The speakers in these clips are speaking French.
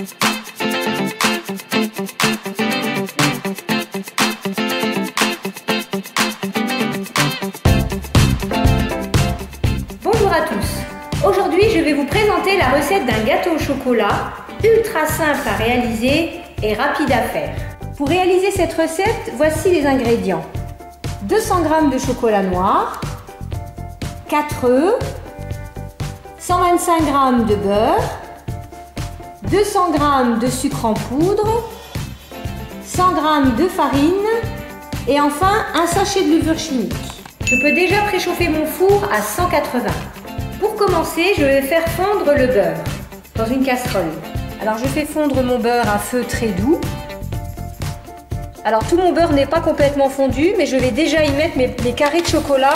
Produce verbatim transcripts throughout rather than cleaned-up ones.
Bonjour à tous. Aujourd'hui, je vais vous présenter la recette d'un gâteau au chocolat ultra simple à réaliser et rapide à faire. Pour réaliser cette recette, voici les ingrédients. deux cents grammes de chocolat noir, quatre œufs, cent vingt-cinq grammes de beurre, deux cents grammes de sucre en poudre, cent grammes de farine et enfin un sachet de levure chimique. Je peux déjà préchauffer mon four à cent quatre-vingts. Pour commencer, je vais faire fondre le beurre dans une casserole. Alors je fais fondre mon beurre à feu très doux. Alors tout mon beurre n'est pas complètement fondu, mais je vais déjà y mettre mes, mes carrés de chocolat.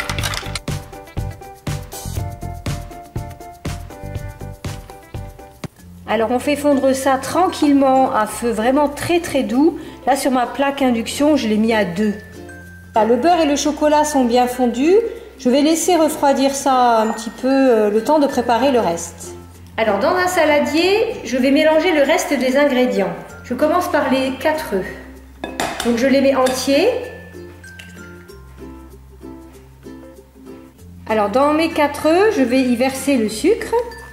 Alors on fait fondre ça tranquillement à feu vraiment très très doux. Là sur ma plaque induction, je l'ai mis à deux. Le beurre et le chocolat sont bien fondus. Je vais laisser refroidir ça un petit peu, euh, le temps de préparer le reste. Alors dans un saladier, je vais mélanger le reste des ingrédients. Je commence par les quatre œufs. Donc je les mets entiers. Alors dans mes quatre œufs, je vais y verser le sucre.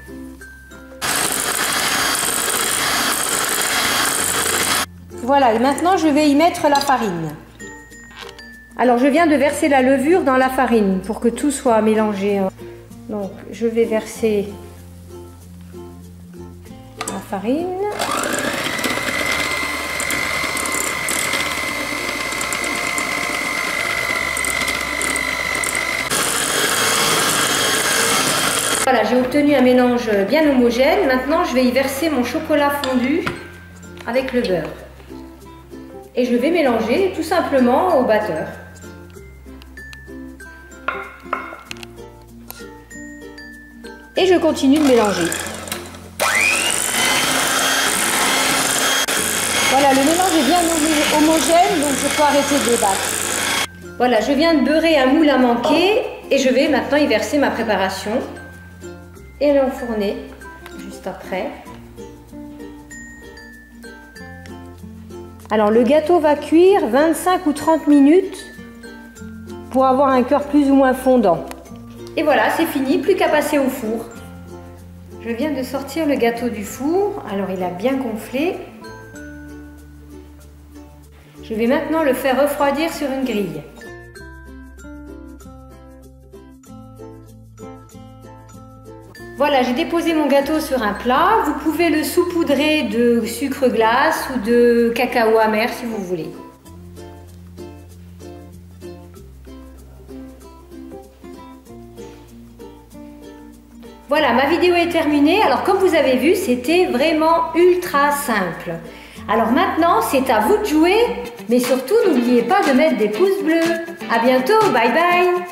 Voilà, et maintenant je vais y mettre la farine. Alors je viens de verser la levure dans la farine pour que tout soit mélangé. Donc je vais verser la farine. Voilà, j'ai obtenu un mélange bien homogène. Maintenant je vais y verser mon chocolat fondu avec le beurre. Et je vais mélanger tout simplement au batteur. Et je continue de mélanger. Voilà, le mélange est bien homogène, donc je peux arrêter de battre. Voilà, je viens de beurrer un moule à manquer et je vais maintenant y verser ma préparation et l'enfourner juste après. Alors le gâteau va cuire vingt-cinq ou trente minutes pour avoir un cœur plus ou moins fondant. Et voilà, c'est fini, plus qu'à passer au four. Je viens de sortir le gâteau du four, alors il a bien gonflé. Je vais maintenant le faire refroidir sur une grille. Voilà, j'ai déposé mon gâteau sur un plat. Vous pouvez le saupoudrer de sucre glace ou de cacao amer si vous voulez. Voilà, ma vidéo est terminée. Alors comme vous avez vu, c'était vraiment ultra simple. Alors maintenant, c'est à vous de jouer, mais surtout n'oubliez pas de mettre des pouces bleus. À bientôt, bye bye.